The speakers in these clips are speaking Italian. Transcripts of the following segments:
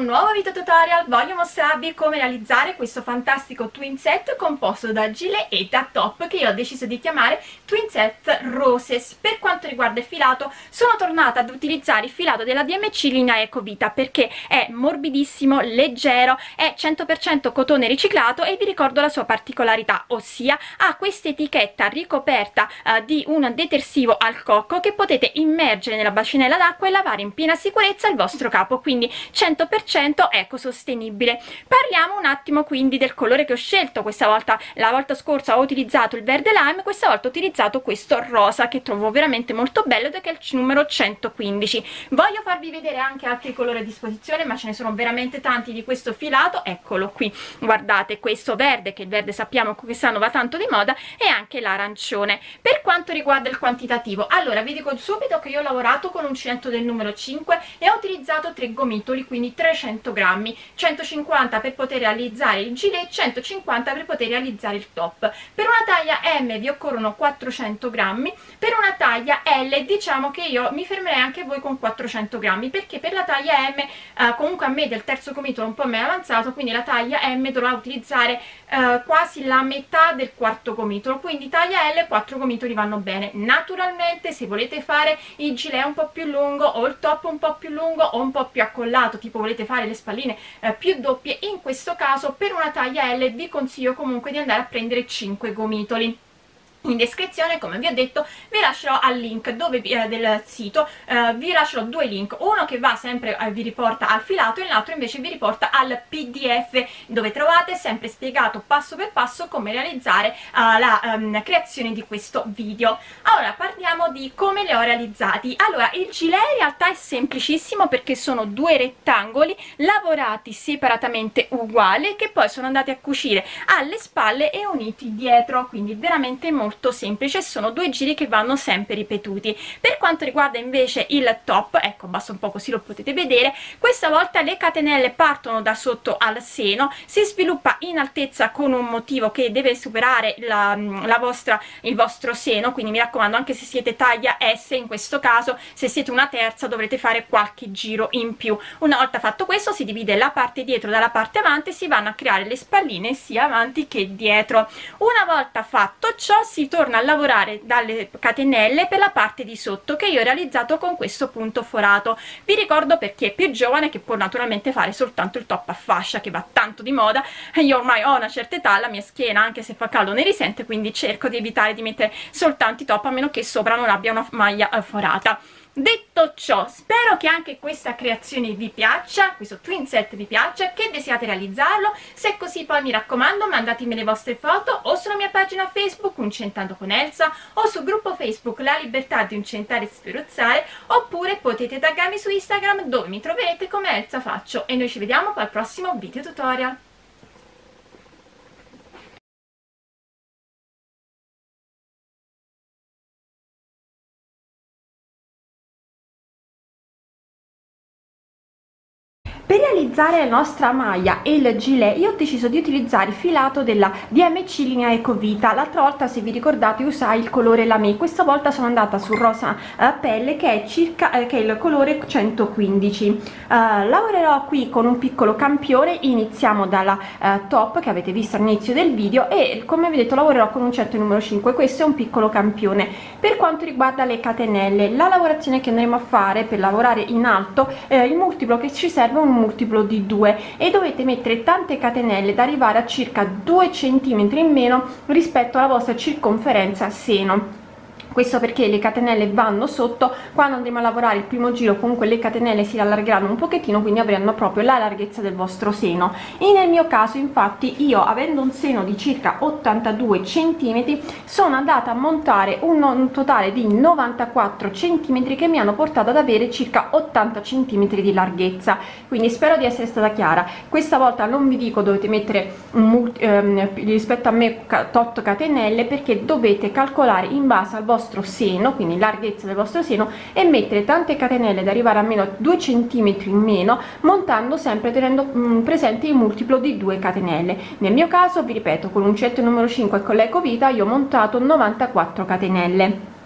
un nuovo video tutorial. Voglio mostrarvi come realizzare questo fantastico twin set composto da gilet e da top, che io ho deciso di chiamare twin set roses. Per quanto riguarda il filato, sono tornata ad utilizzare il filato della DMC linea Ecovita perché è morbidissimo, leggero, è 100% cotone riciclato e vi ricordo la sua particolarità, ossia ha questa etichetta ricoperta di un detersivo al cocco che potete immergere nella bacinella d'acqua e lavare in piena sicurezza il vostro capo, quindi 100% ecosostenibile. Parliamo un attimo quindi del colore che ho scelto questa volta. La volta scorsa ho utilizzato il verde lime, questa volta ho utilizzato questo rosa che trovo veramente molto bello ed è il numero 115. Voglio farvi vedere anche altri colori a disposizione, ma ce ne sono veramente tanti di questo filato. Eccolo qui, guardate, questo verde, che il verde sappiamo che quest'anno va tanto di moda, e anche l'arancione. Per quanto riguarda il quantitativo, allora vi dico subito che io ho lavorato con uncinetto del numero 5 e ho utilizzato 3 gomitoli, quindi 300 grammi, 150 per poter realizzare il gilet, 150 per poter realizzare il top. Per una taglia M vi occorrono 400 grammi, per una taglia L diciamo che io mi fermerei anche voi con 400 grammi, perché per la taglia M comunque a me del terzo gomitolo un po' meno avanzato, quindi la taglia M dovrà utilizzare quasi la metà del quarto gomitolo, quindi taglia L 4 gomitoli vanno bene. Naturalmente se volete fare il gilet un po' più lungo o il top un po' più lungo o un po' più accollato, tipo volete fare le spalline più doppie, in questo caso per una taglia L vi consiglio comunque di andare a prendere 5 gomitoli. In descrizione, come vi ho detto, vi lascerò al link del sito, vi lascerò due link, uno che va sempre, vi riporta al filato, e l'altro invece vi riporta al PDF, dove trovate sempre spiegato passo per passo come realizzare la creazione di questo video. Ora parliamo di come li ho realizzati. Allora, il gilet in realtà è semplicissimo perché sono due rettangoli lavorati separatamente uguali che poi sono andati a cucire alle spalle e uniti dietro, quindi veramente molto semplice. Sono due giri che vanno sempre ripetuti. Per quanto riguarda invece il top, ecco, basta un po' così lo potete vedere, questa volta le catenelle partono da sotto al seno, si sviluppa in altezza con un motivo che deve superare il vostro seno, quindi mi raccomando, anche se siete taglia S, in questo caso se siete una terza dovrete fare qualche giro in più. Una volta fatto questo si divide la parte dietro dalla parte avanti e si vanno a creare le spalline sia avanti che dietro. Una volta fatto ciò si torna a lavorare dalle catenelle per la parte di sotto, che io ho realizzato con questo punto forato. Vi ricordo, per chi è più giovane, che può naturalmente fare soltanto il top a fascia, che va tanto di moda. Io ormai ho una certa età, la mia schiena anche se fa caldo ne risente, quindi cerco di evitare di mettere soltanto i top, a meno che sopra non abbia una maglia forata. Detto ciò, spero che anche questa creazione vi piaccia, questo twin set vi piaccia, che desiate realizzarlo. Se è così, poi mi raccomando, mandatemi le vostre foto o sulla mia pagina Facebook Uncentando con Elsa, o sul gruppo Facebook La Libertà di Uncentare e Sferuzzare, oppure potete taggarmi su Instagram, dove mi troverete come Elsa Faccio, e noi ci vediamo poi al prossimo video tutorial. Per realizzare la nostra maglia e il gilet io ho deciso di utilizzare il filato della DMC linea Ecovita. L'altra volta, se vi ricordate, usai il colore lamé, questa volta sono andata sul rosa pelle, che è il colore 115. Lavorerò qui con un piccolo campione. Iniziamo dalla top che avete visto all'inizio del video, e come vi ho detto lavorerò con un uncinetto numero 5. Questo è un piccolo campione. Per quanto riguarda le catenelle, la lavorazione che andremo a fare per lavorare in alto, il multiplo che ci serve è un multiplo di 2 e dovete mettere tante catenelle da arrivare a circa 2 cm in meno rispetto alla vostra circonferenza seno. Questo perché le catenelle vanno sotto. Quando andremo a lavorare il primo giro comunque le catenelle si allargeranno un pochettino, quindi avranno proprio la larghezza del vostro seno. E nel mio caso, infatti, io avendo un seno di circa 82 cm sono andata a montare un totale di 94 cm che mi hanno portato ad avere circa 80 cm di larghezza. Quindi spero di essere stata chiara. Questa volta non vi dico dovete mettere rispetto a me tot catenelle, perché dovete calcolare in base al vostro seno, quindi larghezza del vostro seno, e mettere tante catenelle da arrivare a meno 2 cm in meno, montando sempre tenendo presente il multiplo di 2 catenelle. Nel mio caso, vi ripeto, con l'uncinetto numero 5 e con l'Ecovita io ho montato 94 catenelle.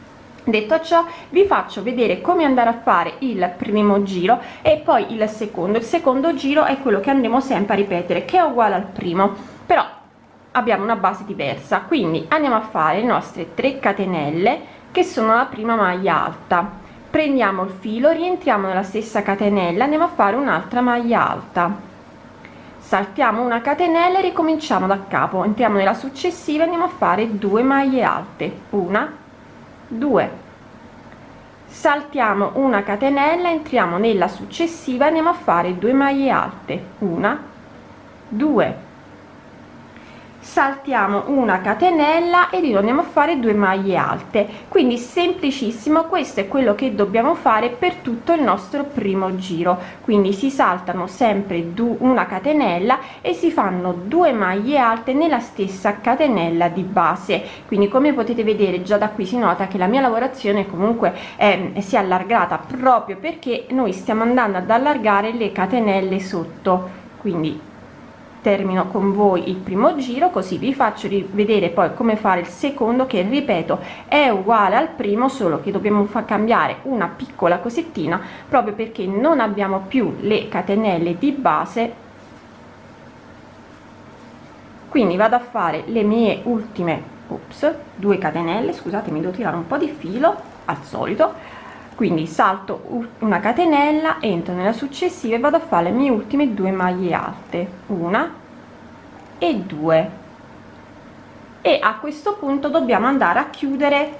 Detto ciò, vi faccio vedere come andare a fare il primo giro e poi il secondo giro è quello che andremo sempre a ripetere, che è uguale al primo, però abbiamo una base diversa. Quindi andiamo a fare le nostre 3 catenelle che sono la prima maglia alta, prendiamo il filo, rientriamo nella stessa catenella, andiamo a fare un'altra maglia alta, saltiamo una catenella e ricominciamo da capo, entriamo nella successiva, andiamo a fare 2 maglie alte, 1, 2, saltiamo una catenella, entriamo nella successiva, andiamo a fare 2 maglie alte, 1, 2, saltiamo una catenella e andiamo a fare 2 maglie alte. Quindi semplicissimo, questo è quello che dobbiamo fare per tutto il nostro primo giro. Quindi si saltano sempre una catenella e si fanno 2 maglie alte nella stessa catenella di base. Quindi come potete vedere già da qui si nota che la mia lavorazione comunque si è allargata, proprio perché noi stiamo andando ad allargare le catenelle sotto. Quindi termino con voi il primo giro, così vi faccio rivedere poi come fare il secondo, che ripeto è uguale al primo, solo che dobbiamo far cambiare una piccola cosettina proprio perché non abbiamo più le catenelle di base. Quindi vado a fare le mie ultime 2 catenelle, scusatemi, devo tirare un po' di filo al solito, quindi salto una catenella, entro nella successiva e vado a fare le mie ultime 2 maglie alte, 1 e 2, e a questo punto dobbiamo andare a chiudere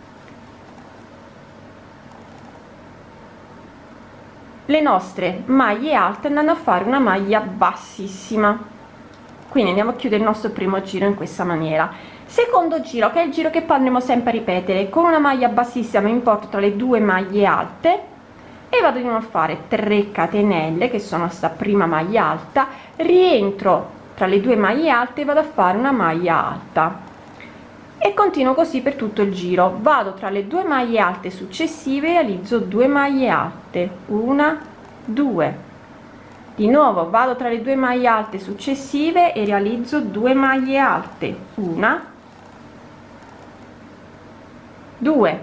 le nostre maglie alte andando a fare una maglia bassissima. Quindi andiamo a chiudere il nostro primo giro in questa maniera. Secondo giro, che è il giro che poi andremo sempre a ripetere, con una maglia bassissima mi porto tra le 2 maglie alte e vado di nuovo a fare 3 catenelle che sono sta prima maglia alta, rientro tra le 2 maglie alte e vado a fare una maglia alta e continuo così per tutto il giro. Vado tra le 2 maglie alte successive e realizzo 2 maglie alte, 1, 2, di nuovo vado tra le 2 maglie alte successive e realizzo 2 maglie alte, 1, 2,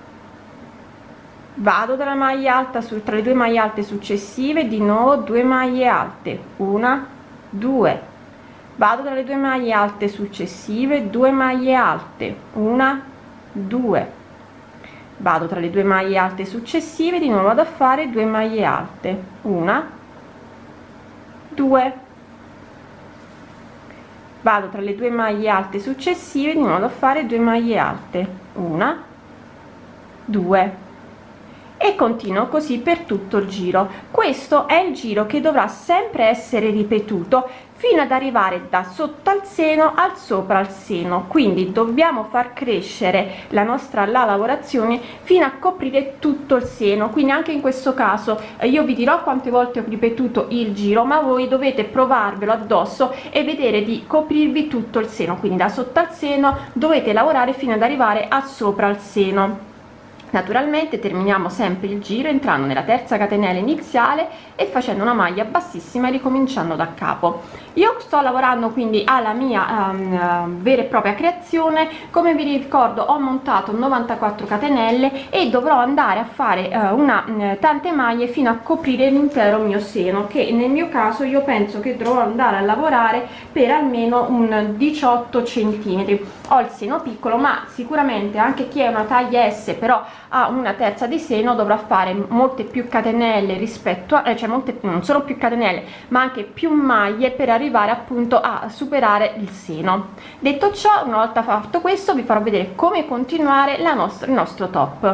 vado tra la maglia alta tra le 2 maglie alte successive, di nuovo 2 maglie alte, 1, 2, vado tra le 2 maglie alte successive, 2 maglie alte, 1, 2, vado tra le 2 maglie alte successive, di nuovo vado a fare 2 maglie alte, 1, 2, vado tra le 2 maglie alte successive, di nuovo vado a fare 2 maglie alte, 1, 2, e continuo così per tutto il giro. Questo è il giro che dovrà sempre essere ripetuto fino ad arrivare da sotto al seno al sopra al seno. Quindi dobbiamo far crescere la lavorazione fino a coprire tutto il seno. Quindi anche in questo caso io vi dirò quante volte ho ripetuto il giro, ma voi dovete provarvelo addosso e vedere di coprirvi tutto il seno. Quindi da sotto al seno dovete lavorare fino ad arrivare a sopra al seno. Naturalmente terminiamo sempre il giro entrando nella terza catenella iniziale e facendo una maglia bassissima e ricominciando da capo. Io sto lavorando quindi alla mia vera e propria creazione. Come vi ricordo, ho montato 94 catenelle e dovrò andare a fare tante maglie fino a coprire l'intero mio seno, che nel mio caso io penso che dovrò andare a lavorare per almeno un 18 centimetri. Ho il seno piccolo, ma sicuramente anche chi è una taglia S però ha una terza di seno dovrà fare molte più catenelle rispetto a non solo più catenelle ma anche più maglie per arrivare appunto a superare il seno. Detto ciò, una volta fatto questo vi farò vedere come continuare il nostro top.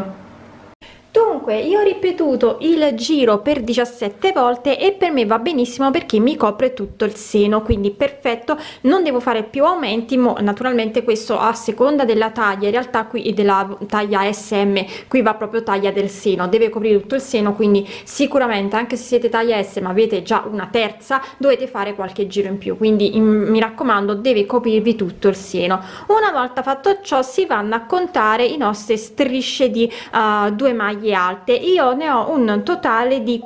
Dunque, io ho ripetuto il giro per 17 volte e per me va benissimo perché mi copre tutto il seno, quindi perfetto, non devo fare più aumenti. Naturalmente questo a seconda della taglia, in realtà qui della taglia SM, qui va proprio taglia del seno, deve coprire tutto il seno, quindi sicuramente anche se siete taglia S ma avete già una terza dovete fare qualche giro in più, quindi mi raccomando, deve coprirvi tutto il seno. Una volta fatto ciò si vanno a contare i nostre strisce di 2 maglie alte. Io ne ho un totale di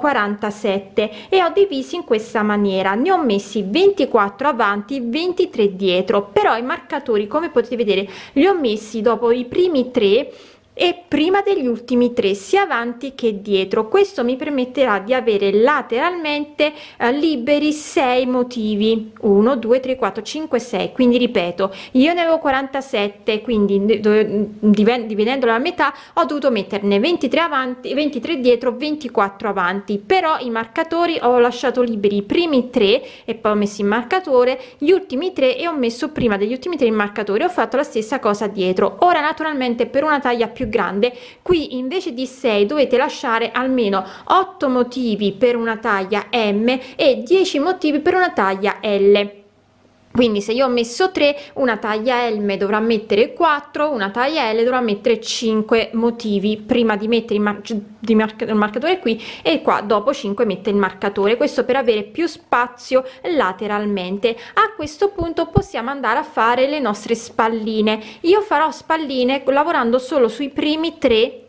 47 e ho divisi in questa maniera, ne ho messi 24 avanti, 23 dietro, però i marcatori come potete vedere li ho messi dopo i primi 3 e prima degli ultimi 3 sia avanti che dietro. Questo mi permetterà di avere lateralmente liberi 6 motivi, 1 2 3 4 5 6. Quindi ripeto, io ne avevo 47, quindi dividendolo la metà ho dovuto metterne 23 avanti, 23 dietro, 24 avanti. Però i marcatori ho lasciato liberi i primi 3 e poi ho messo il marcatore, gli ultimi 3 e ho messo prima degli ultimi 3 il marcatore. Ho fatto la stessa cosa dietro. Ora naturalmente per una taglia più grande qui invece di 6 dovete lasciare almeno 8 motivi per una taglia M e 10 motivi per una taglia L. Quindi se io ho messo 3, una taglia M dovrà mettere 4, una taglia L dovrà mettere 5 motivi prima di mettere il marcatore qui, e qua dopo 5 mette il marcatore. Questo per avere più spazio lateralmente. A questo punto possiamo andare a fare le nostre spalline. Io farò spalline lavorando solo sui primi 3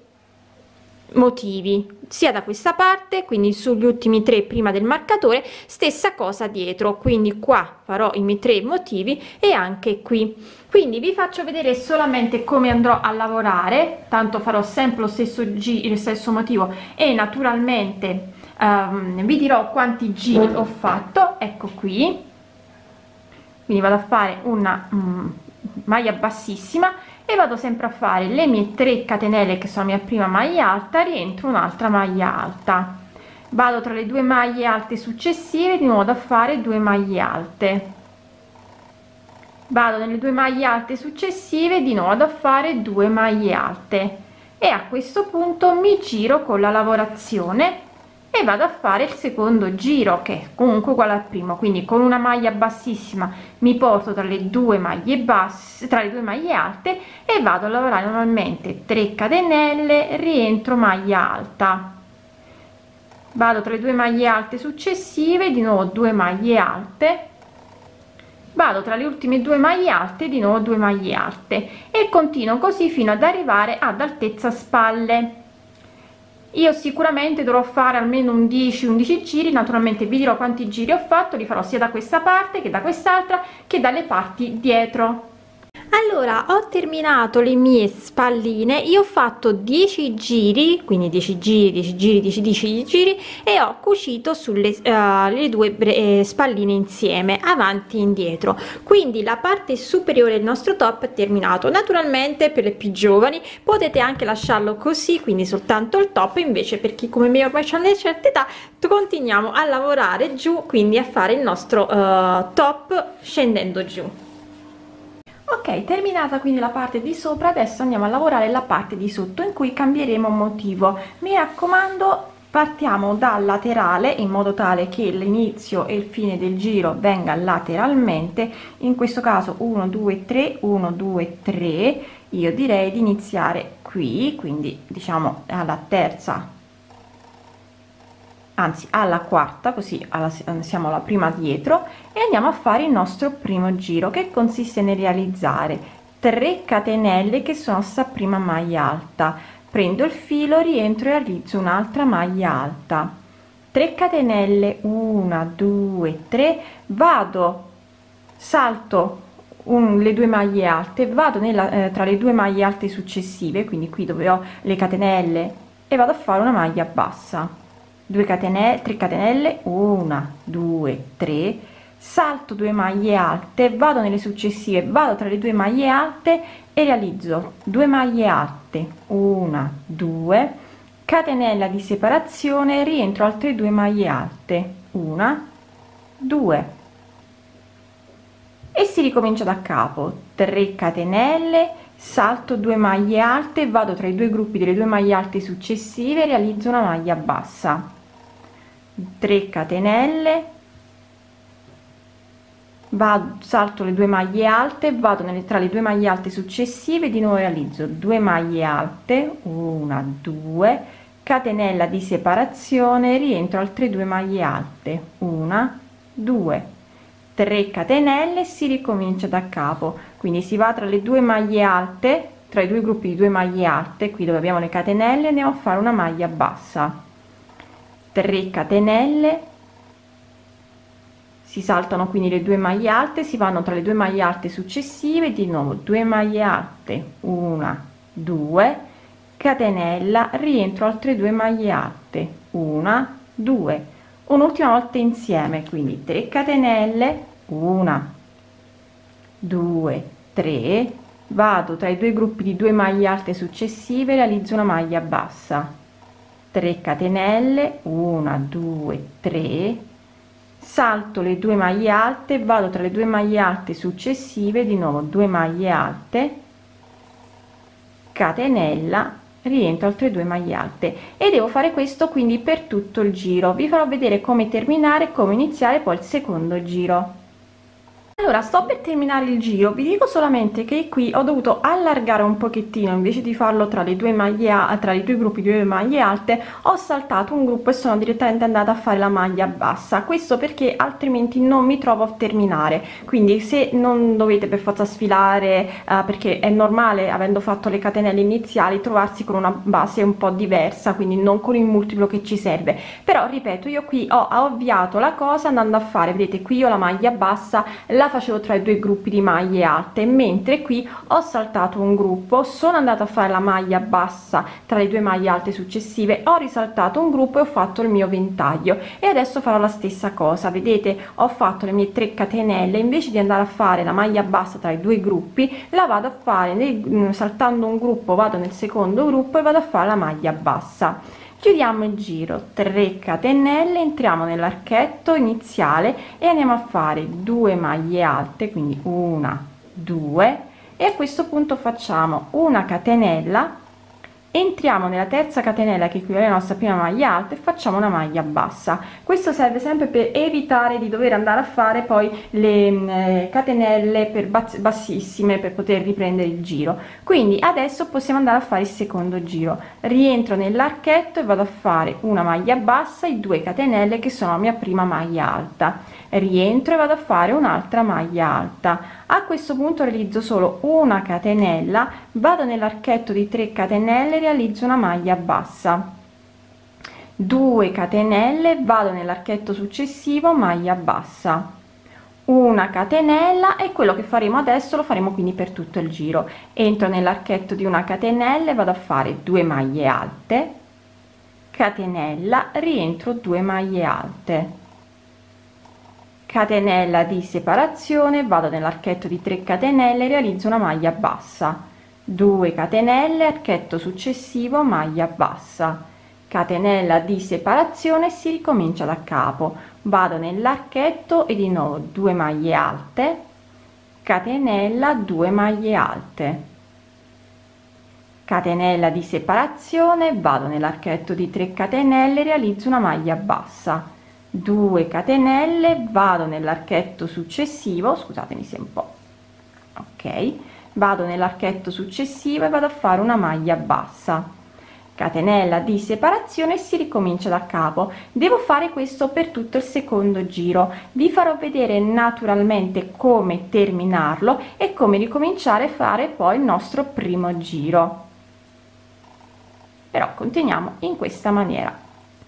motivi, sia da questa parte, quindi sugli ultimi 3 prima del marcatore, stessa cosa dietro, quindi qua farò i miei 3 motivi e anche qui. Quindi vi faccio vedere solamente come andrò a lavorare, tanto farò sempre lo stesso giro, il stesso motivo, e naturalmente vi dirò quanti giri ho fatto. Ecco qui, quindi vado a fare una maglia bassissima e vado sempre a fare le mie 3 catenelle che sono la mia prima maglia alta, rientro un'altra maglia alta, vado tra le 2 maglie alte successive di nuovo a fare 2 maglie alte, vado nelle 2 maglie alte successive di nuovo a fare 2 maglie alte, e a questo punto mi giro con la lavorazione e vado a fare il secondo giro, che è comunque uguale al primo. Quindi con una maglia bassissima mi porto tra le 2 maglie basse, tra le 2 maglie alte, e vado a lavorare normalmente 3 catenelle, rientro maglia alta, vado tra le 2 maglie alte successive di nuovo 2 maglie alte, vado tra le ultime 2 maglie alte di nuovo 2 maglie alte, e continuo così fino ad arrivare ad altezza spalle. Io sicuramente dovrò fare almeno 10-11 giri, naturalmente vi dirò quanti giri ho fatto, li farò sia da questa parte che da quest'altra che dalle parti dietro. Allora, ho terminato le mie spalline, io ho fatto 10 giri, quindi 10 giri, 10 giri, 10 giri, e ho cucito sulle le 2 spalline insieme, avanti e indietro. Quindi la parte superiore del nostro top è terminato. Naturalmente per le più giovani potete anche lasciarlo così, quindi soltanto il top. Invece per chi come me ormai ha una certa età, continuiamo a lavorare giù, quindi a fare il nostro top scendendo giù. Ok, terminata quindi la parte di sopra, adesso andiamo a lavorare la parte di sotto in cui cambieremo motivo. Mi raccomando, partiamo dal laterale in modo tale che l'inizio e il fine del giro venga lateralmente. In questo caso 1 2 3 1 2 3, io direi di iniziare qui, quindi diciamo alla terza, anzi alla quarta, così siamo alla prima dietro, e andiamo a fare il nostro primo giro, che consiste nel realizzare 3 catenelle che sono sta prima maglia alta, prendo il filo, rientro e realizzo un'altra maglia alta, 3 catenelle, 1 2 3, vado, salto le 2 maglie alte, vado tra le 2 maglie alte successive, quindi qui dove ho le catenelle, e vado a fare una maglia bassa, 2 catenelle, 3 catenelle, 1 2 3, salto 2 maglie alte, vado nelle successive, vado tra le 2 maglie alte e realizzo 2 maglie alte, 1 2, catenella di separazione, rientro altre 2 maglie alte, 1 2, e si ricomincia da capo, 3 catenelle, salto 2 maglie alte, vado tra i 2 gruppi delle 2 maglie alte successive, realizzo una maglia bassa, 3 catenelle, vado, salto le 2 maglie alte, vado tra le 2 maglie alte successive, di nuovo realizzo 2 maglie alte, 1 2, catenella di separazione, rientro altre 2 maglie alte, 1 2, 3 catenelle, si ricomincia da capo, quindi si va tra le 2 maglie alte, tra i 2 gruppi di 2 maglie alte, qui dove abbiamo le catenelle, andiamo a fare una maglia bassa, 3 catenelle, si saltano quindi le 2 maglie alte, si vanno tra le 2 maglie alte successive, di nuovo 2 maglie alte, 1 2, catenella, rientro altre 2 maglie alte, una, due, un'ultima volta insieme, quindi 3 catenelle, una, due, tre, vado tra i due gruppi di 2 maglie alte successive, realizzo una maglia bassa, 3 catenelle, una, due, tre, salto le 2 maglie alte, vado tra le 2 maglie alte successive, di nuovo 2 maglie alte, catenella, rientro altre 2 maglie alte, e devo fare questo quindi per tutto il giro. Vi farò vedere come terminare e come iniziare poi il secondo giro. Allora, sto per terminare il giro, vi dico solamente che qui ho dovuto allargare un pochettino, invece di farlo tra le due maglie tra i due gruppi di 2 maglie alte, ho saltato un gruppo e sono direttamente andata a fare la maglia bassa. Questo perché altrimenti non mi trovo a terminare, quindi se non dovete per forza sfilare, perché è normale, avendo fatto le catenelle iniziali, trovarsi con una base un po' diversa, quindi non con il multiplo che ci serve. Però ripeto, io qui ho ovviato la cosa andando a fare, vedete qui io la maglia bassa la facevo tra i due gruppi di maglie alte, mentre qui ho saltato un gruppo, sono andata a fare la maglia bassa tra le 2 maglie alte successive, ho risaltato un gruppo e ho fatto il mio ventaglio. E adesso farò la stessa cosa, vedete, ho fatto le mie 3 catenelle, invece di andare a fare la maglia bassa tra i due gruppi, la vado a fare saltando un gruppo, vado nel secondo gruppo e vado a fare la maglia bassa. Chiudiamo il giro, 3 catenelle, entriamo nell'archetto iniziale e andiamo a fare 2 maglie alte, quindi una, due, e a questo punto facciamo una catenella, entriamo nella terza catenella che equivale alla nostra prima maglia alta e facciamo una maglia bassa. Questo serve sempre per evitare di dover andare a fare poi le catenelle per bassissime, per poter riprendere il giro. Quindi adesso possiamo andare a fare il secondo giro, rientro nell'archetto e vado a fare una maglia bassa e 2 catenelle che sono la mia prima maglia alta, rientro e vado a fare un'altra maglia alta. A questo punto realizzo solo una catenella, vado nell'archetto di 3 catenelle, realizzo una maglia bassa, 2 catenelle, vado nell'archetto successivo, maglia bassa, una catenella, e quello che faremo adesso lo faremo quindi per tutto il giro. Entro nell'archetto di una catenella, vado a fare 2 maglie alte, catenella, rientro 2 maglie alte, catenella di separazione, vado nell'archetto di 3 catenelle, realizzo una maglia bassa, 2 catenelle, archetto successivo, maglia bassa, catenella di separazione, si ricomincia da capo, vado nell'archetto e di nuovo 2 maglie alte, catenella, 2 maglie alte, catenella di separazione, vado nell'archetto di 3 catenelle, realizzo una maglia bassa, 2 catenelle, vado nell'archetto successivo, scusatemi se un po', ok, vado nell'archetto successivo e vado a fare una maglia bassa, catenella di separazione, e si ricomincia da capo. Devo fare questo per tutto il secondo giro. Vi farò vedere naturalmente come terminarlo e come ricominciare a fare poi il nostro primo giro, però continuiamo in questa maniera.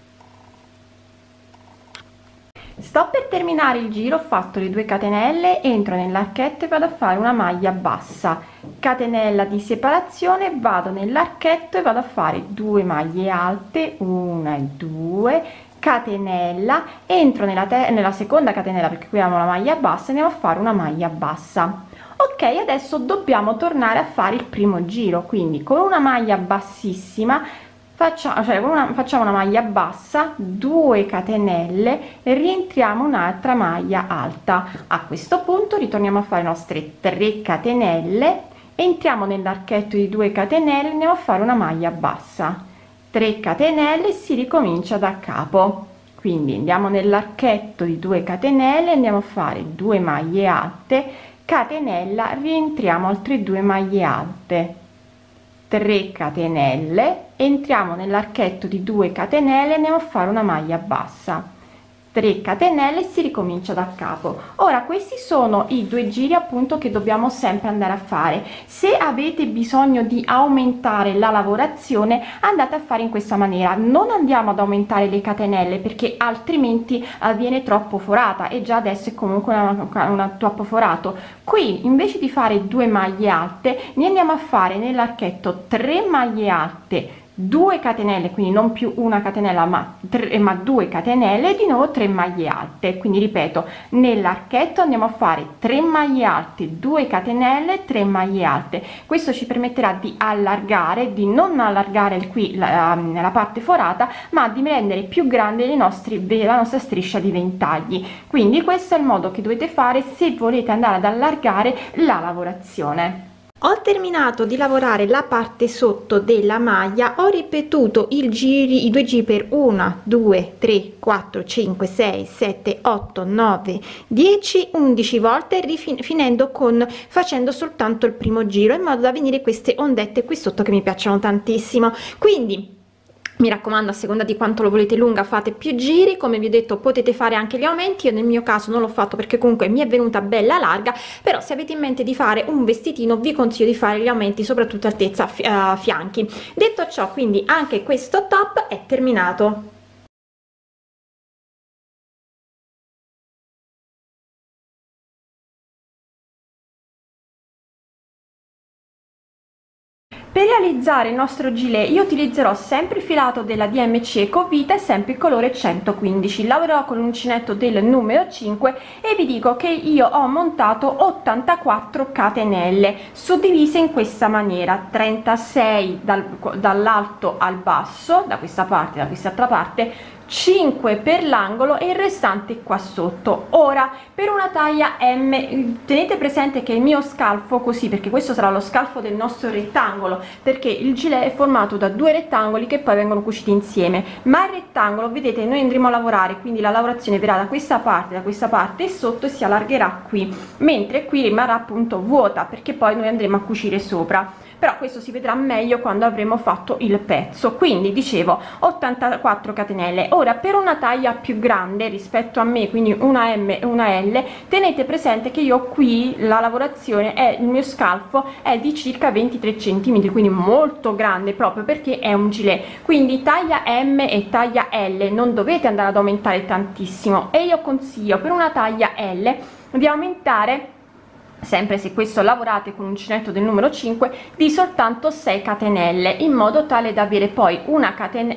Sto per terminare il giro, ho fatto le 2 catenelle, entro nell'archetto e vado a fare una maglia bassa, catenella di separazione, vado nell'archetto e vado a fare 2 maglie alte, una e 2, catenella, entro nella seconda catenella perché qui abbiamo la maglia bassa, andiamo a fare una maglia bassa. Ok, adesso dobbiamo tornare a fare il primo giro, quindi con una maglia bassissima facciamo una maglia bassa, 2 catenelle, rientriamo un'altra maglia alta. A questo punto ritorniamo a fare le nostre 3 catenelle, entriamo nell'archetto di 2 catenelle, andiamo a fare una maglia bassa, 3 catenelle, e si ricomincia da capo. Quindi andiamo nell'archetto di 2 catenelle, andiamo a fare 2 maglie alte, catenella, rientriamo altre 2 maglie alte, 3 catenelle, entriamo nell'archetto di 2 catenelle, andiamo a fare una maglia bassa, 3 catenelle e si ricomincia da capo. Ora questi sono i 2 giri appunto che dobbiamo sempre andare a fare. Se avete bisogno di aumentare la lavorazione, andate a fare in questa maniera. Non andiamo ad aumentare le catenelle perché altrimenti viene troppo forata, e già adesso è comunque una troppo forato. Qui invece di fare 2 maglie alte, ne andiamo a fare nell'archetto 3 maglie alte, 2 catenelle, quindi non più una catenella ma 2 catenelle, e di nuovo 3 maglie alte. Quindi ripeto, nell'archetto andiamo a fare 3 maglie alte, 2 catenelle, 3 maglie alte. Questo ci permetterà di allargare, di non allargare qui la parte forata, ma di rendere più grande la nostra striscia di ventagli. Quindi questo è il modo che dovete fare se volete andare ad allargare la lavorazione. Ho terminato di lavorare la parte sotto della maglia, ho ripetuto i 2 giri per 1 2 3 4 5 6 7 8 9 10 11 volte, finendo facendo soltanto il primo giro, in modo da venire queste ondette qui sotto che mi piacciono tantissimo. Quindi mi raccomando, a seconda di quanto lo volete lunga fate più giri. Come vi ho detto, potete fare anche gli aumenti. Io nel mio caso non l'ho fatto perché comunque mi è venuta bella larga, però se avete in mente di fare un vestitino vi consiglio di fare gli aumenti, soprattutto altezza fianchi. Detto ciò, quindi anche questo top è terminato. Per realizzare il nostro gilet io utilizzerò sempre il filato della DMC Ecovita e sempre il colore 115. Lavorerò con l'uncinetto del numero 5 e vi dico che io ho montato 84 catenelle suddivise in questa maniera: 36 dall'alto al basso, da questa parte, da quest'altra parte, 5 per l'angolo e il restante qua sotto. Ora per una taglia M tenete presente che il mio scalfo così, perché questo sarà lo scalfo del nostro rettangolo, perché il gilet è formato da 2 rettangoli che poi vengono cuciti insieme, ma il rettangolo, vedete, noi andremo a lavorare, quindi la lavorazione verrà da questa parte e sotto, e si allargherà qui, mentre qui rimarrà appunto vuota perché poi noi andremo a cucire sopra. Però questo si vedrà meglio quando avremo fatto il pezzo. Quindi dicevo 84 catenelle. Ora per una taglia più grande rispetto a me, quindi una M e una L, tenete presente che io qui la lavorazione è, il mio scalfo è di circa 23 cm, quindi molto grande, proprio perché è un gilet. Quindi taglia M e taglia L non dovete andare ad aumentare tantissimo, e io consiglio per una taglia L di aumentare, sempre se questo lavorate con uncinetto del numero 5, di soltanto 6 catenelle, in modo tale da avere poi una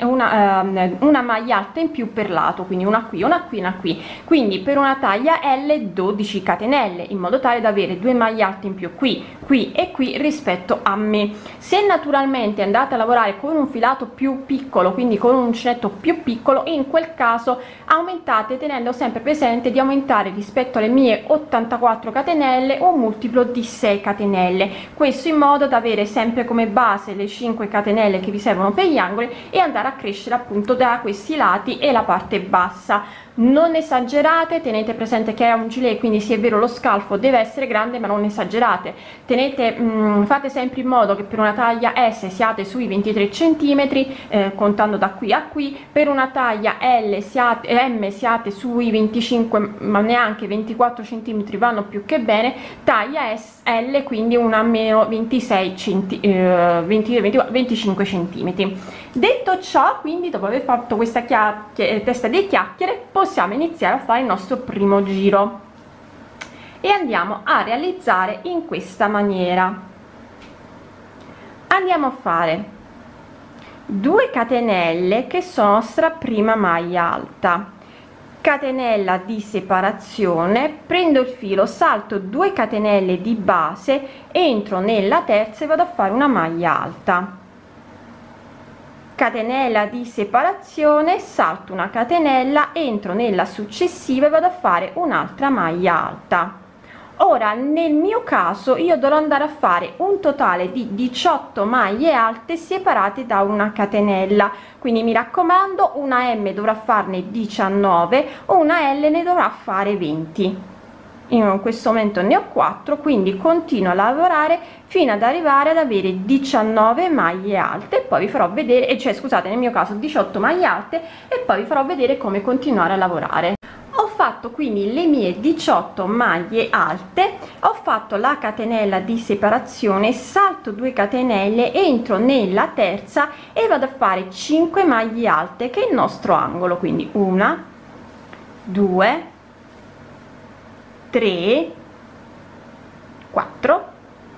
maglia alta in più per lato, quindi una qui, una qui, una qui. Quindi per una taglia L 12 catenelle, in modo tale da avere 2 maglie alte in più qui, qui e qui rispetto a me. Se naturalmente andate a lavorare con un filato più piccolo, quindi con un uncinetto più piccolo, in quel caso aumentate, tenendo sempre presente di aumentare rispetto alle mie 84 catenelle un multiplo di 6 catenelle, questo in modo da avere sempre come base le 5 catenelle che vi servono per gli angoli e andare a crescere appunto da questi lati e la parte bassa. Non esagerate, tenete presente che è un gilet, quindi sì, è vero, lo scalfo deve essere grande, ma non esagerate. Fate sempre in modo che per una taglia S siate sui 23 cm, contando da qui a qui. Per una taglia M siate sui 25, ma neanche 24 cm vanno più che bene. Taglia L quindi una meno 25 cm. Detto ciò, quindi dopo aver fatto questa testa di chiacchiere, possiamo iniziare a fare il nostro primo giro e andiamo a realizzare in questa maniera. Andiamo a fare 2 catenelle che sono nostra prima maglia alta, catenella di separazione, prendo il filo, salto 2 catenelle di base, entro nella terza e vado a fare una maglia alta, catenella di separazione, salto una catenella, entro nella successiva e vado a fare un'altra maglia alta. Ora nel mio caso io dovrò andare a fare un totale di 18 maglie alte separate da una catenella, quindi mi raccomando, una M dovrà farne 19, una L ne dovrà fare 20. In questo momento ne ho 4, quindi continuo a lavorare fino ad arrivare ad avere 19 maglie alte, e poi vi farò vedere, cioè scusate, nel mio caso 18 maglie alte, e poi vi farò vedere come continuare a lavorare. fatto quindi le mie 18 maglie alte, ho fatto la catenella di separazione, salto 2 catenelle, entro nella terza e vado a fare 5 maglie alte, che è il nostro angolo. Quindi 1, 2, 3, 4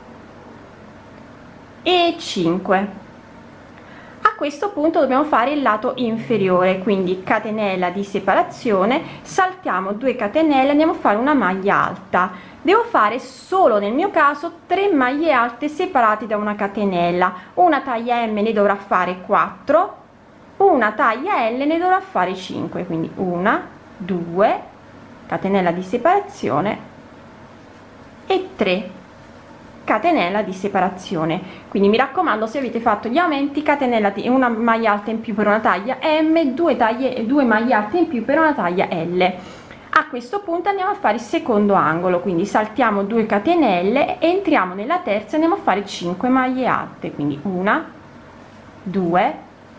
e 5. A questo punto dobbiamo fare il lato inferiore, quindi catenella di separazione, saltiamo 2 catenelle, andiamo a fare una maglia alta. Devo fare solo nel mio caso 3 maglie alte separate da una catenella. Una taglia M ne dovrà fare 4, una taglia L ne dovrà fare 5, quindi 1, 2, catenella di separazione e 3 catenella di separazione. Quindi mi raccomando, se avete fatto gli aumenti, catenella di una maglia alta in più per una taglia M, 2 maglie alte in più per una taglia L. A questo punto andiamo a fare il secondo angolo, quindi saltiamo 2 catenelle, entriamo nella terza e andiamo a fare 5 maglie alte, quindi 1, 2,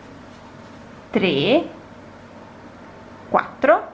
3, 4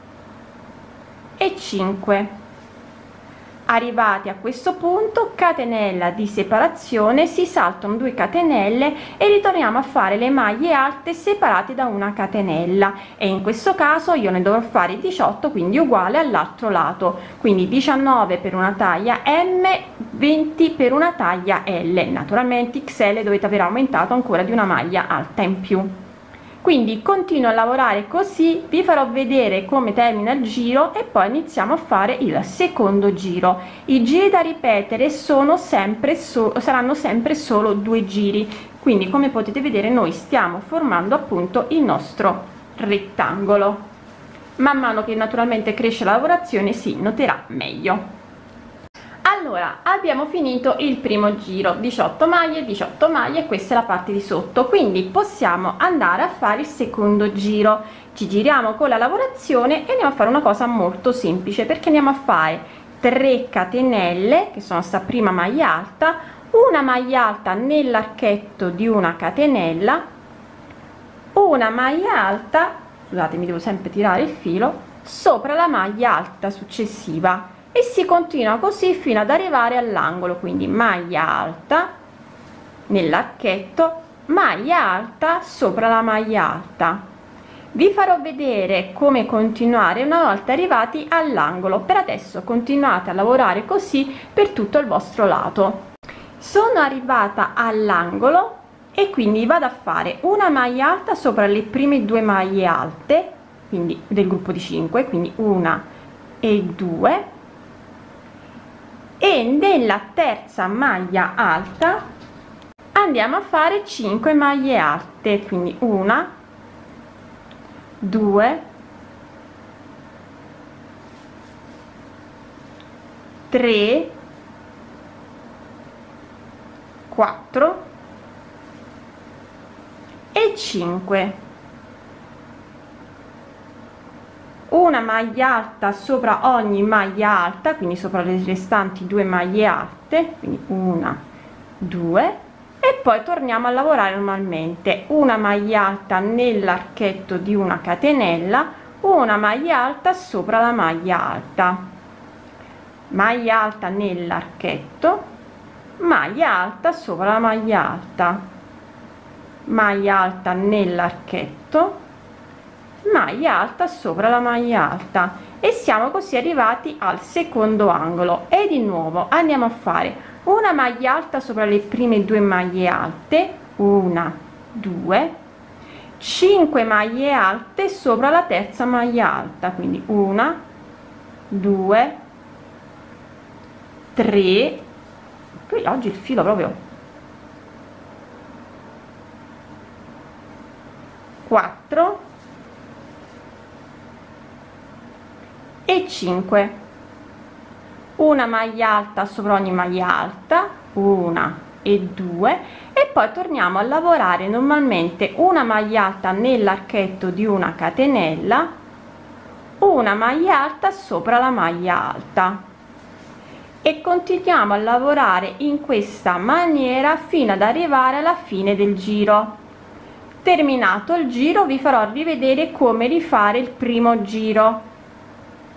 e 5. Arrivati a questo punto, catenella di separazione, si saltano 2 catenelle e ritorniamo a fare le maglie alte separate da una catenella, e in questo caso io ne dovrò fare 18, quindi uguale all'altro lato, quindi 19 per una taglia M, 20 per una taglia L. Naturalmente XL dovete aver aumentato ancora di una maglia alta in più. Quindi continuo a lavorare così, vi farò vedere come termina il giro e poi iniziamo a fare il secondo giro. I giri da ripetere saranno sempre solo 2 giri, quindi come potete vedere noi stiamo formando appunto il nostro rettangolo. Man mano che naturalmente cresce la lavorazione si noterà meglio. Allora, abbiamo finito il primo giro, 18 maglie, e questa è la parte di sotto, quindi possiamo andare a fare il secondo giro. Ci giriamo con la lavorazione e andiamo a fare una cosa molto semplice, perché andiamo a fare 3 catenelle, che sono sta prima maglia alta, una maglia alta nell'archetto di una catenella, una maglia alta, scusate mi devo sempre tirare il filo, sopra la maglia alta successiva, e si continua così fino ad arrivare all'angolo, quindi maglia alta nell'archetto, maglia alta sopra la maglia alta. Vi farò vedere come continuare una volta arrivati all'angolo. Per adesso continuate a lavorare così per tutto il vostro lato. Sono arrivata all'angolo e quindi vado a fare una maglia alta sopra le prime 2 maglie alte, quindi del gruppo di 5, quindi 1 e 2, e nella terza maglia alta andiamo a fare 5 maglie alte, quindi 1, 2, 3, 4 e 5. Una maglia alta sopra ogni maglia alta, quindi sopra le restanti 2 maglie alte, quindi 1, 2, e poi torniamo a lavorare normalmente. Una maglia alta nell'archetto di una catenella, una maglia alta sopra la maglia alta, maglia alta nell'archetto, maglia alta sopra la maglia alta, maglia alta nell'archetto, maglia alta sopra la maglia alta, e siamo così arrivati al secondo angolo. E di nuovo andiamo a fare una maglia alta sopra le prime 2 maglie alte, 1, 2, 5 maglie alte sopra la terza maglia alta, quindi 1, 2, 3, qui oggi il filo proprio, 4 e 5. Una maglia alta sopra ogni maglia alta, 1 e 2, e poi torniamo a lavorare normalmente una maglia alta nell'archetto di una catenella, una maglia alta sopra la maglia alta, e continuiamo a lavorare in questa maniera fino ad arrivare alla fine del giro. Terminato il giro vi farò rivedere come rifare il primo giro.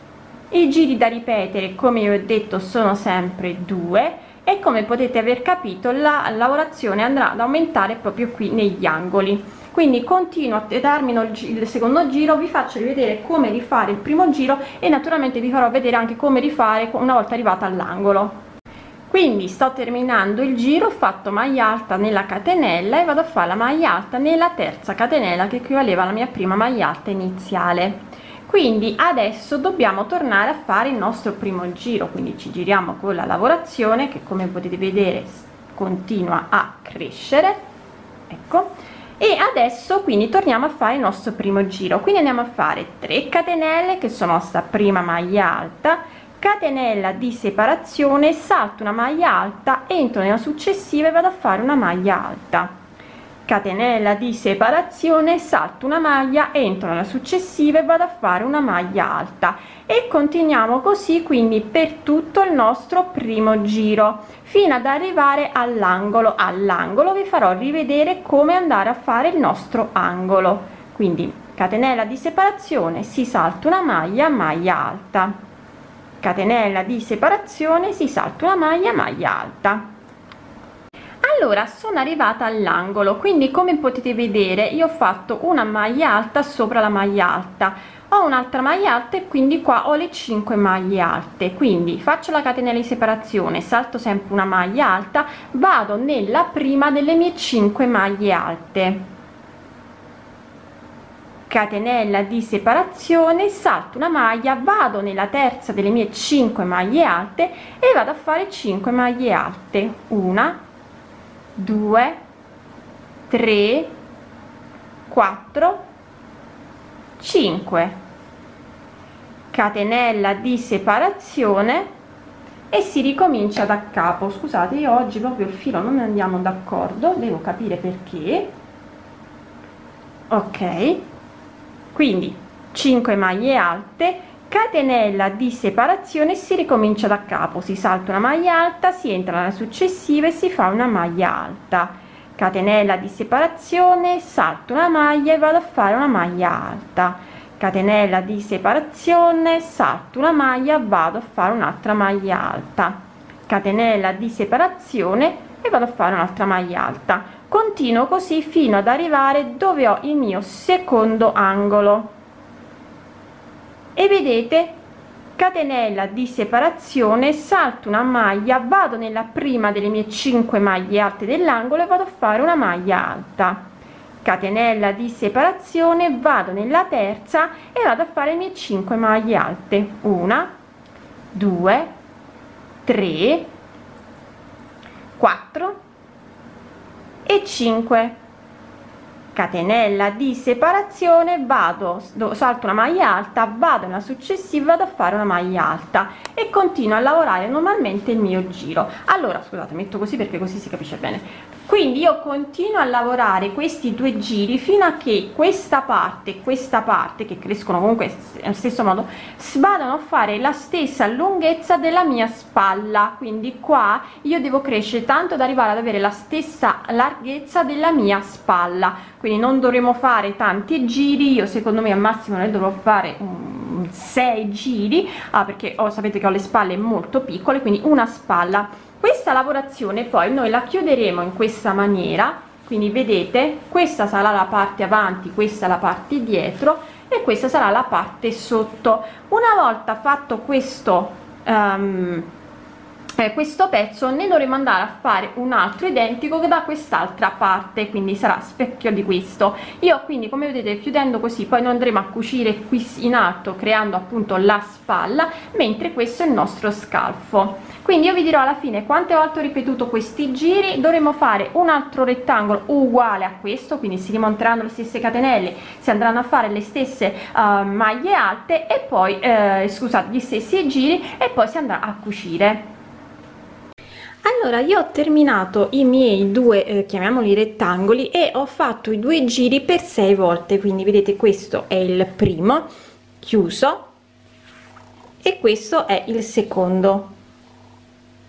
I giri da ripetere, come vi ho detto, sono sempre 2 e come potete aver capito la lavorazione andrà ad aumentare proprio qui negli angoli. Quindi continuo, termino il secondo giro, vi faccio rivedere come rifare il primo giro e naturalmente vi farò vedere anche come rifare una volta arrivata all'angolo. Quindi sto terminando il giro, ho fatto maglia alta nella catenella e vado a fare la maglia alta nella terza catenella che equivaleva alla mia prima maglia alta iniziale. Quindi adesso dobbiamo tornare a fare il nostro primo giro, quindi ci giriamo con la lavorazione che, come potete vedere, continua a crescere, ecco. E adesso quindi torniamo a fare il nostro primo giro, quindi andiamo a fare 3 catenelle che sono sta prima maglia alta, catenella di separazione, salto una maglia alta, entro nella successiva e vado a fare una maglia alta, catenella di separazione, salto una maglia, entro nella successiva e vado a fare una maglia alta e continuiamo così quindi per tutto il nostro primo giro fino ad arrivare all'angolo. All'angolo vi farò rivedere come andare a fare il nostro angolo, quindi catenella di separazione, si salta una maglia, maglia alta, catenella di separazione, si salta una maglia, maglia alta. Allora sono arrivata all'angolo, quindi come potete vedere io ho fatto una maglia alta sopra la maglia alta, ho un'altra maglia alta e quindi qua ho le 5 maglie alte, quindi faccio la catenella di separazione, salto sempre una maglia alta, vado nella prima delle mie 5 maglie alte, catenella di separazione, salto una maglia, vado nella terza delle mie 5 maglie alte e vado a fare 5 maglie alte, 1 2 3 4 5, catenella di separazione e si ricomincia da capo. Scusate, io oggi proprio il filo non ne andiamo d'accordo, devo capire perché. Ok, quindi 5 maglie alte, catenella di separazione, si ricomincia da capo, si salta una maglia alta, si entra nella successiva e si fa una maglia alta, catenella di separazione, salto una maglia e vado a fare una maglia alta, catenella di separazione, salto una maglia, vado a fare un'altra maglia alta, catenella di separazione e vado a fare un'altra maglia alta. Continuo così fino ad arrivare dove ho il mio secondo angolo e vedete, catenella di separazione, salto una maglia, vado nella prima delle mie 5 maglie alte dell'angolo e vado a fare una maglia alta, catenella di separazione, vado nella terza e vado a fare le mie 5 maglie alte, 1 2 3 4 e 5, catenella di separazione, vado, salto una maglia alta, vado nella successiva, vado a fare una maglia alta e continuo a lavorare normalmente il mio giro. Allora scusate, metto così perché così si capisce bene. Quindi io continuo a lavorare questi 2 giri fino a che questa parte e questa parte, che crescono comunque allo stesso modo, vadano a fare la stessa lunghezza della mia spalla. Quindi qua io devo crescere tanto da arrivare ad avere la stessa larghezza della mia spalla, quindi non dovremo fare tanti giri. Io secondo me al massimo ne dovrò fare 6 giri, perché sapete che ho le spalle molto piccole, quindi una spalla. Questa lavorazione poi noi la chiuderemo in questa maniera, quindi vedete, questa sarà la parte avanti, questa la parte dietro e questa sarà la parte sotto. Una volta fatto questo pezzo ne dovremo andare a fare un altro identico che da quest'altra parte, quindi sarà specchio di questo. Io quindi, come vedete, chiudendo così poi noi andremo a cucire qui in alto creando appunto la spalla, mentre questo è il nostro scalfo. Quindi io vi dirò alla fine quante volte ho ripetuto questi giri. Dovremo fare un altro rettangolo uguale a questo, quindi si rimonteranno le stesse catenelle, si andranno a fare le stesse maglie alte e poi scusate, gli stessi giri e poi si andrà a cucire. Allora io ho terminato i miei 2 chiamiamoli rettangoli e ho fatto i 2 giri per 6 volte, quindi vedete questo è il primo chiuso e questo è il secondo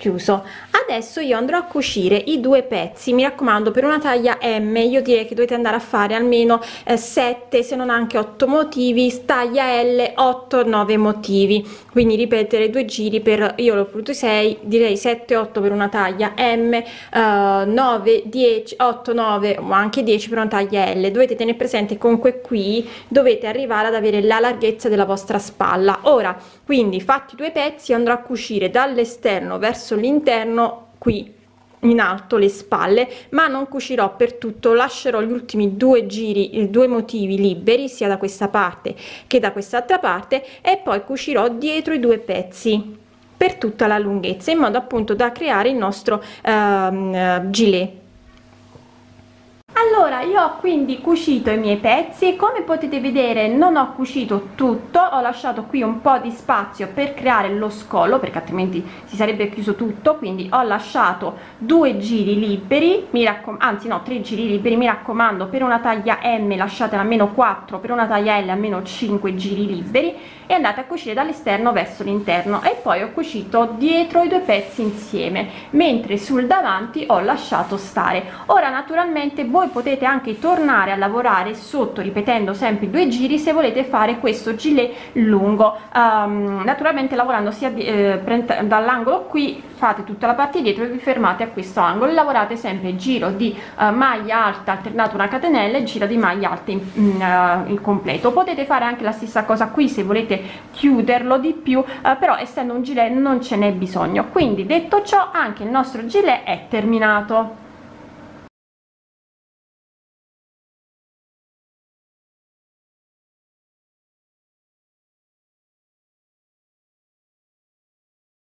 chiuso. Adesso io andrò a cucire i due pezzi, mi raccomando per una taglia M io direi che dovete andare a fare almeno 7 se non anche 8 motivi, taglia L 8-9 motivi, quindi ripetere 2 giri per, io l'ho voluto 6, direi 7-8 per una taglia M, 9 10 8 9 o anche 10 per una taglia L. Dovete tenere presente comunque qui dovete arrivare ad avere la larghezza della vostra spalla. Ora quindi fatti due pezzi andrò a cucire dall'esterno verso l'interno qui in alto le spalle, ma non cucirò per tutto, lascerò gli ultimi 2 giri, 2 motivi liberi sia da questa parte che da quest'altra parte, e poi cucirò dietro i 2 pezzi per tutta la lunghezza in modo appunto da creare il nostro gilet. Allora, io ho quindi cucito i miei pezzi, come potete vedere non ho cucito tutto, ho lasciato qui un po' di spazio per creare lo scollo perché altrimenti si sarebbe chiuso tutto, quindi ho lasciato 2 giri liberi, anzi no, 3 giri liberi, mi raccomando per una taglia M lasciate almeno 4, per una taglia L almeno 5 giri liberi, e andate a cucire dall'esterno verso l'interno, e poi ho cucito dietro i 2 pezzi insieme, mentre sul davanti ho lasciato stare. Ora naturalmente voi potete anche tornare a lavorare sotto ripetendo sempre 2 giri se volete fare questo gilet lungo, naturalmente lavorando sia dall'angolo qui fate tutta la parte dietro e vi fermate a questo angolo e lavorate sempre giro di maglia alta alternato una catenella e giro di maglia alta in completo. Potete fare anche la stessa cosa qui se volete chiuderlo di più, però essendo un gilet non ce n'è bisogno. Quindi detto ciò, anche il nostro gilet è terminato.